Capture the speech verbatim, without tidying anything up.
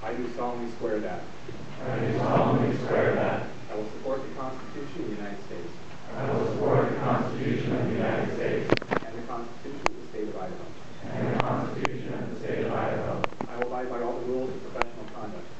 I do solemnly swear that I do solemnly swear that I will support the Constitution of the United States I will support the Constitution of the United States and the Constitution of the State of Idaho. and the Constitution of the State of Idaho. I will abide by all the rules of professional conduct